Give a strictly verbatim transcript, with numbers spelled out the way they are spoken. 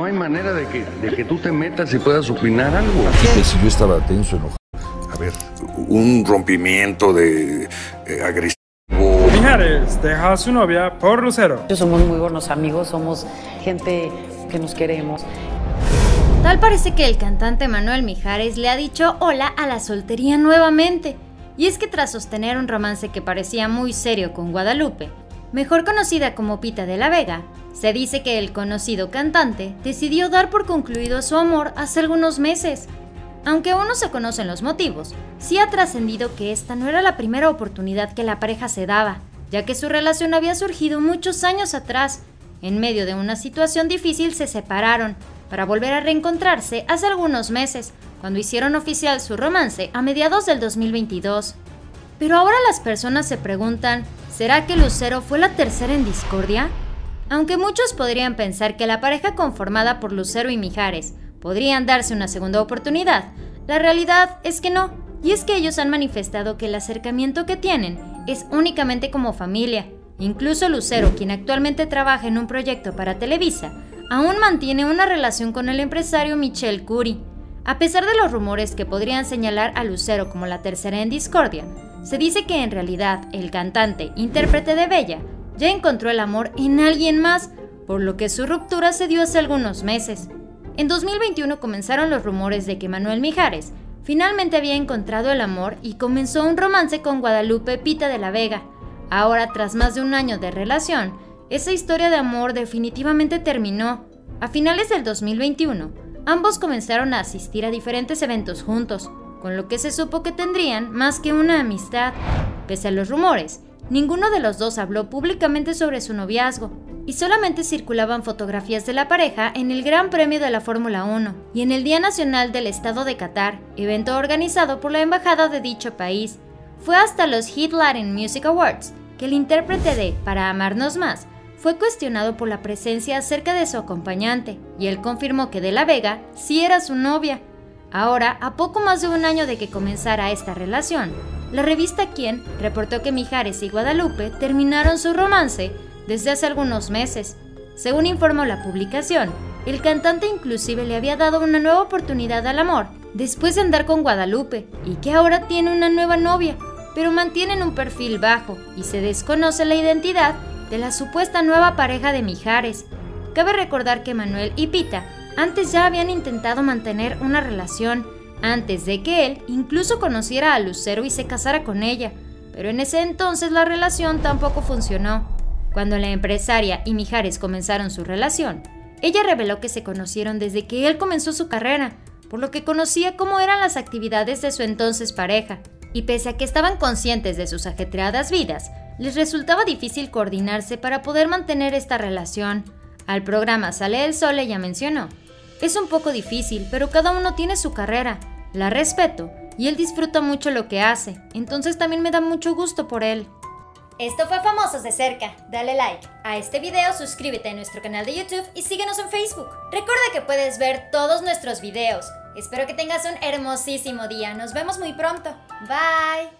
hay manera de que, de que tú te metas y puedas opinar algo. Que si yo estaba tenso, enojado. A ver, un rompimiento de eh, agresivo. Mijares deja a su novia por Lucero. Somos muy buenos amigos, somos gente que nos queremos. Tal parece que el cantante Manuel Mijares le ha dicho hola a la soltería nuevamente. Y es que tras sostener un romance que parecía muy serio con Guadalupe, mejor conocida como Pita de la Vega, se dice que el conocido cantante decidió dar por concluido su amor hace algunos meses. Aunque aún no se conocen los motivos, sí ha trascendido que esta no era la primera oportunidad que la pareja se daba, ya que su relación había surgido muchos años atrás. En medio de una situación difícil se separaron, para volver a reencontrarse hace algunos meses, cuando hicieron oficial su romance a mediados del dos mil veintidós. Pero ahora las personas se preguntan, ¿será que Lucero fue la tercera en discordia? Aunque muchos podrían pensar que la pareja conformada por Lucero y Mijares podrían darse una segunda oportunidad, la realidad es que no, y es que ellos han manifestado que el acercamiento que tienen es únicamente como familia. Incluso Lucero, quien actualmente trabaja en un proyecto para Televisa, aún mantiene una relación con el empresario Michel Cury. A pesar de los rumores que podrían señalar a Lucero como la tercera en discordia, se dice que en realidad el cantante, intérprete de Bella, ya encontró el amor en alguien más, por lo que su ruptura se dio hace algunos meses. En dos mil veintiuno comenzaron los rumores de que Manuel Mijares finalmente había encontrado el amor y comenzó un romance con Guadalupe Pita de la Vega. Ahora, tras más de un año de relación, esa historia de amor definitivamente terminó. A finales del dos mil veintiuno, ambos comenzaron a asistir a diferentes eventos juntos, con lo que se supo que tendrían más que una amistad. Pese a los rumores, ninguno de los dos habló públicamente sobre su noviazgo, y solamente circulaban fotografías de la pareja en el Gran Premio de la Fórmula uno y en el Día Nacional del Estado de Qatar, evento organizado por la embajada de dicho país. Fue hasta los Hit Latin Music Awards que el intérprete de Para Amarnos Más fue cuestionado por la presencia cerca de su acompañante, y él confirmó que De la Vega sí era su novia. Ahora, a poco más de un año de que comenzara esta relación, la revista Quién reportó que Mijares y Guadalupe terminaron su romance desde hace algunos meses. Según informó la publicación, el cantante inclusive le había dado una nueva oportunidad al amor después de andar con Guadalupe, y que ahora tiene una nueva novia, pero mantienen un perfil bajo y se desconoce la identidad de la supuesta nueva pareja de Mijares. Cabe recordar que Manuel y Pita antes ya habían intentado mantener una relación, antes de que él incluso conociera a Lucero y se casara con ella, pero en ese entonces la relación tampoco funcionó. Cuando la empresaria y Mijares comenzaron su relación, ella reveló que se conocieron desde que él comenzó su carrera, por lo que conocía cómo eran las actividades de su entonces pareja, y pese a que estaban conscientes de sus ajetreadas vidas, les resultaba difícil coordinarse para poder mantener esta relación. Al programa Sale el Sol ella mencionó: es un poco difícil, pero cada uno tiene su carrera, la respeto y él disfruta mucho lo que hace, entonces también me da mucho gusto por él. Esto fue Famosos de Cerca. Dale like a este video, suscríbete a nuestro canal de YouTube y síguenos en Facebook. Recuerda que puedes ver todos nuestros videos. Espero que tengas un hermosísimo día. Nos vemos muy pronto. Bye.